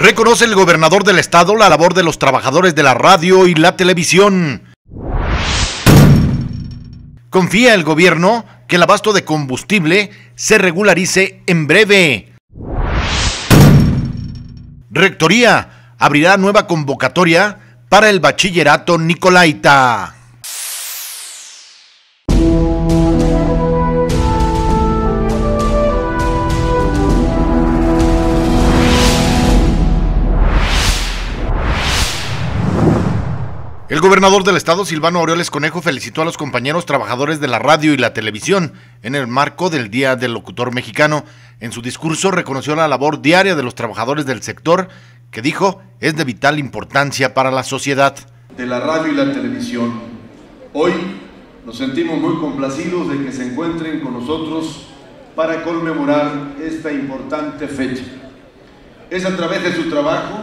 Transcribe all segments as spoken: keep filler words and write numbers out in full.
Reconoce el gobernador del estado la labor de los trabajadores de la radio y la televisión. Confía el gobierno que el abasto de combustible se regularice en breve. Rectoría abrirá nueva convocatoria para el bachillerato nicolaita. El gobernador del estado, Silvano Aureoles Conejo, felicitó a los compañeros trabajadores de la radio y la televisión en el marco del Día del Locutor Mexicano. En su discurso reconoció la labor diaria de los trabajadores del sector, que dijo es de vital importancia para la sociedad. De la radio y la televisión. Hoy nos sentimos muy complacidos de que se encuentren con nosotros para conmemorar esta importante fecha. Es a través de su trabajo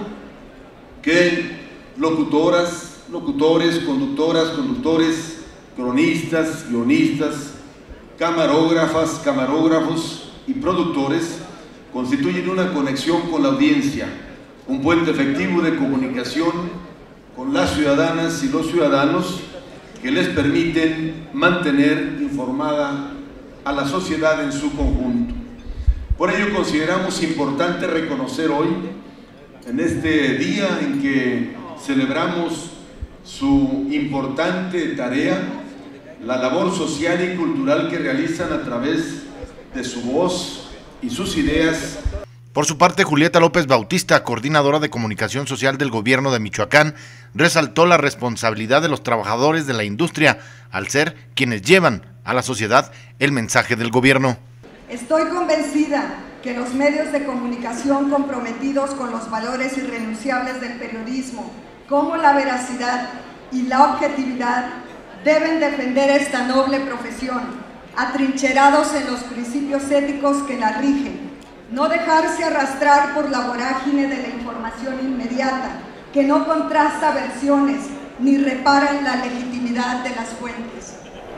que locutoras, locutores, conductoras, conductores, cronistas, guionistas, camarógrafas, camarógrafos y productores constituyen una conexión con la audiencia, un puente efectivo de comunicación con las ciudadanas y los ciudadanos que les permiten mantener informada a la sociedad en su conjunto. Por ello consideramos importante reconocer hoy, en este día en que celebramos su importante tarea, la labor social y cultural que realizan a través de su voz y sus ideas. Por su parte, Julieta López Bautista, coordinadora de comunicación social del gobierno de Michoacán, resaltó la responsabilidad de los trabajadores de la industria al ser quienes llevan a la sociedad el mensaje del gobierno. Estoy convencida que los medios de comunicación comprometidos con los valores irrenunciables del periodismo, como la veracidad y la objetividad, deben defender esta noble profesión, atrincherados en los principios éticos que la rigen, no dejarse arrastrar por la vorágine de la información inmediata, que no contrasta versiones ni repara en la legitimidad de las fuentes.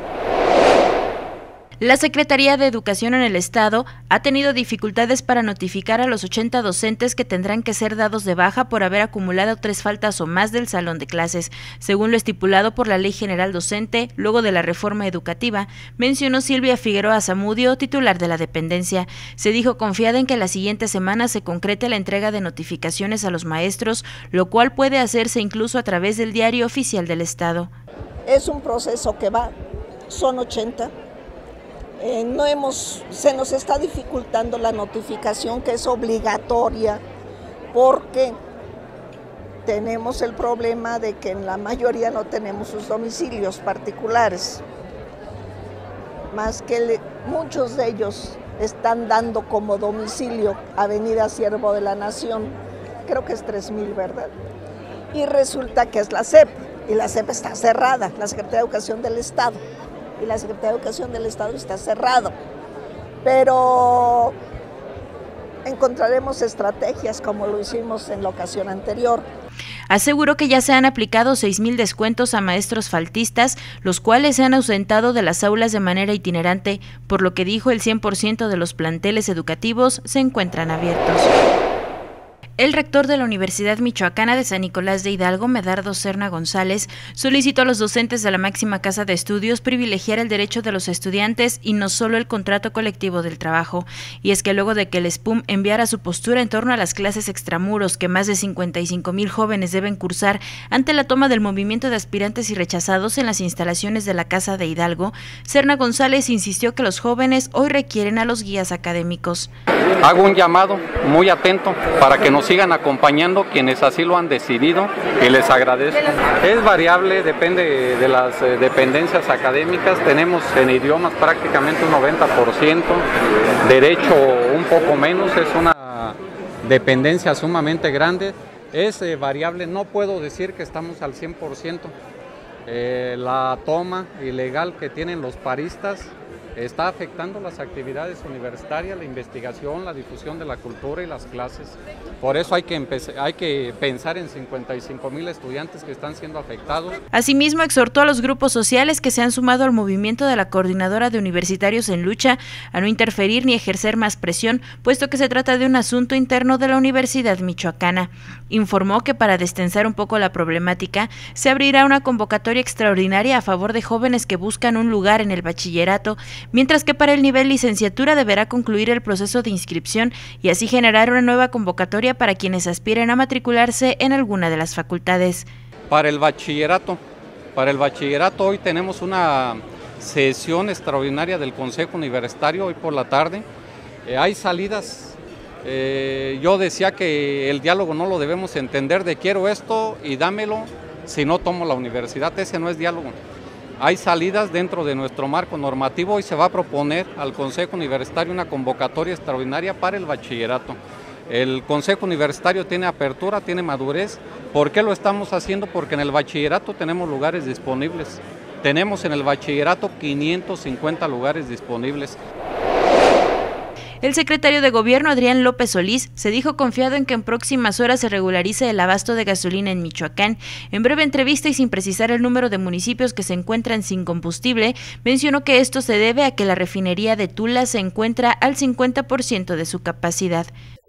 La Secretaría de Educación en el Estado ha tenido dificultades para notificar a los ochenta docentes que tendrán que ser dados de baja por haber acumulado tres faltas o más del salón de clases, según lo estipulado por la Ley General Docente, luego de la reforma educativa, mencionó Silvia Figueroa Zamudio, titular de la dependencia. Se dijo confiada en que la siguiente semana se concrete la entrega de notificaciones a los maestros, lo cual puede hacerse incluso a través del Diario Oficial del Estado. Es un proceso que va, son ochenta. Eh, no hemos, se nos está dificultando la notificación, que es obligatoria, porque tenemos el problema de que en la mayoría no tenemos sus domicilios particulares, más que le, muchos de ellos están dando como domicilio Avenida Siervo de la Nación, creo que es tres mil, ¿verdad? Y resulta que es la S E P, y la S E P está cerrada, la Secretaría de Educación del Estado. Y la Secretaría de Educación del Estado está cerrado, pero encontraremos estrategias como lo hicimos en la ocasión anterior. Aseguró que ya se han aplicado seis mil descuentos a maestros faltistas, los cuales se han ausentado de las aulas de manera itinerante, por lo que dijo el cien por ciento de los planteles educativos se encuentran abiertos. El rector de la Universidad Michoacana de San Nicolás de Hidalgo, Medardo Serna González, solicitó a los docentes de la máxima casa de estudios privilegiar el derecho de los estudiantes y no solo el contrato colectivo del trabajo. Y es que luego de que el S P U M enviara su postura en torno a las clases extramuros que más de cincuenta y cinco mil jóvenes deben cursar ante la toma del movimiento de aspirantes y rechazados en las instalaciones de la Casa de Hidalgo, Serna González insistió que los jóvenes hoy requieren a los guías académicos. Hago un llamado muy atento para que nos sigan acompañando quienes así lo han decidido y les agradezco. Es variable, depende de las dependencias académicas, tenemos en idiomas prácticamente un noventa por ciento, derecho un poco menos, es una dependencia sumamente grande, es eh, variable, no puedo decir que estamos al cien por ciento. Eh, la toma ilegal que tienen los paristas está afectando las actividades universitarias, la investigación, la difusión de la cultura y las clases. Por eso hay que, hay que pensar en cincuenta y cinco mil estudiantes que están siendo afectados. Asimismo, exhortó a los grupos sociales que se han sumado al movimiento de la Coordinadora de Universitarios en Lucha a no interferir ni ejercer más presión, puesto que se trata de un asunto interno de la Universidad Michoacana. Informó que para destensar un poco la problemática, se abrirá una convocatoria extraordinaria a favor de jóvenes que buscan un lugar en el bachillerato, mientras que para el nivel licenciatura deberá concluir el proceso de inscripción y así generar una nueva convocatoria para quienes aspiren a matricularse en alguna de las facultades. Para el bachillerato, para el bachillerato hoy tenemos una sesión extraordinaria del Consejo Universitario hoy por la tarde. Eh, hay salidas, eh, yo decía que el diálogo no lo debemos entender de quiero esto y dámelo, si no tomo la universidad, ese no es diálogo. Hay salidas dentro de nuestro marco normativo y se va a proponer al Consejo Universitario una convocatoria extraordinaria para el bachillerato. El Consejo Universitario tiene apertura, tiene madurez. ¿Por qué lo estamos haciendo? Porque en el bachillerato tenemos lugares disponibles. Tenemos en el bachillerato quinientos cincuenta lugares disponibles. El secretario de Gobierno, Adrián López Solís, se dijo confiado en que en próximas horas se regularice el abasto de gasolina en Michoacán. En breve entrevista y sin precisar el número de municipios que se encuentran sin combustible, mencionó que esto se debe a que la refinería de Tula se encuentra al cincuenta por ciento de su capacidad.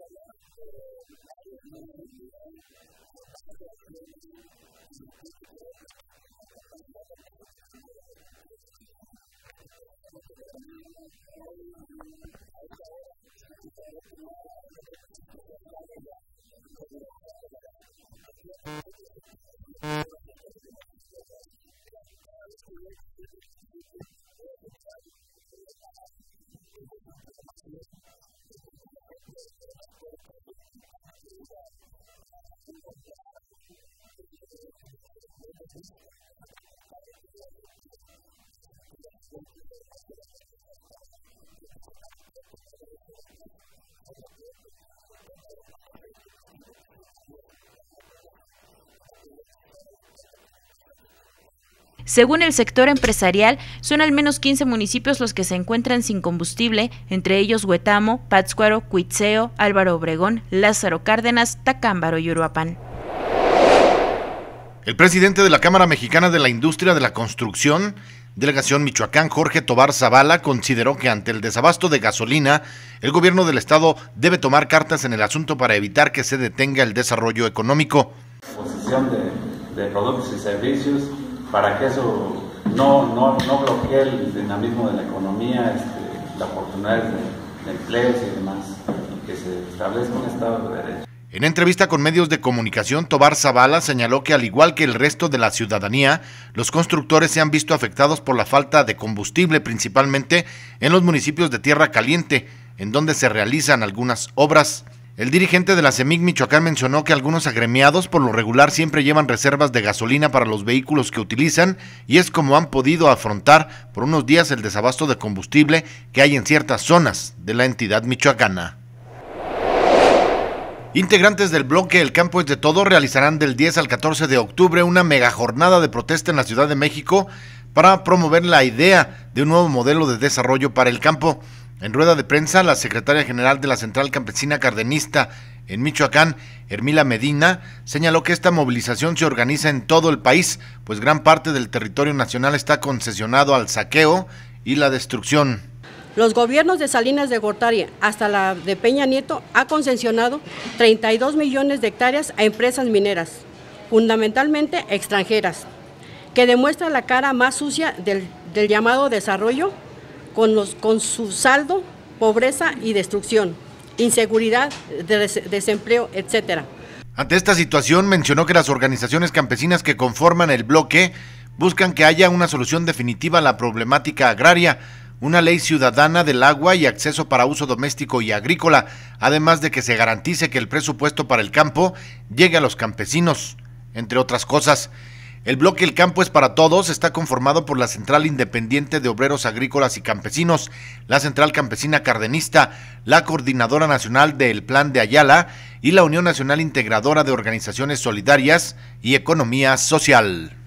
Según el sector empresarial, son al menos quince municipios los que se encuentran sin combustible, entre ellos Huetamo, Pátzcuaro, Cuitzeo, Álvaro Obregón, Lázaro Cárdenas, Tacámbaro y Uruapan. El presidente de la Cámara Mexicana de la Industria de la Construcción, Delegación Michoacán, Jorge Tobar Zavala, consideró que ante el desabasto de gasolina, el gobierno del estado debe tomar cartas en el asunto para evitar que se detenga el desarrollo económico. Posesión de, de productos y servicios para que eso no, no, no bloquee el dinamismo de la economía, este, la oportunidad de, de empleos y demás, y que se establezca un Estado de Derecho. En entrevista con medios de comunicación, Tobar Zavala señaló que al igual que el resto de la ciudadanía, los constructores se han visto afectados por la falta de combustible, principalmente en los municipios de Tierra Caliente, en donde se realizan algunas obras. El dirigente de la CEMIC Michoacán mencionó que algunos agremiados por lo regular siempre llevan reservas de gasolina para los vehículos que utilizan y es como han podido afrontar por unos días el desabasto de combustible que hay en ciertas zonas de la entidad michoacana. Integrantes del bloque El Campo es de Todo realizarán del diez al catorce de octubre una mega jornada de protesta en la Ciudad de México para promover la idea de un nuevo modelo de desarrollo para el campo. En rueda de prensa, la secretaria general de la Central Campesina Cardenista en Michoacán, Hermila Medina, señaló que esta movilización se organiza en todo el país, pues gran parte del territorio nacional está concesionado al saqueo y la destrucción. Los gobiernos de Salinas de Gortari hasta la de Peña Nieto ha concesionado treinta y dos millones de hectáreas a empresas mineras, fundamentalmente extranjeras, que demuestra la cara más sucia del, del llamado desarrollo, Con, los, con su saldo, pobreza y destrucción, inseguridad, des, desempleo, etcétera. Ante esta situación, mencionó que las organizaciones campesinas que conforman el bloque buscan que haya una solución definitiva a la problemática agraria, una ley ciudadana del agua y acceso para uso doméstico y agrícola, además de que se garantice que el presupuesto para el campo llegue a los campesinos, entre otras cosas. El bloque El Campo es para Todos está conformado por la Central Independiente de Obreros Agrícolas y Campesinos, la Central Campesina Cardenista, la Coordinadora Nacional del Plan de Ayala y la Unión Nacional Integradora de Organizaciones Solidarias y Economía Social.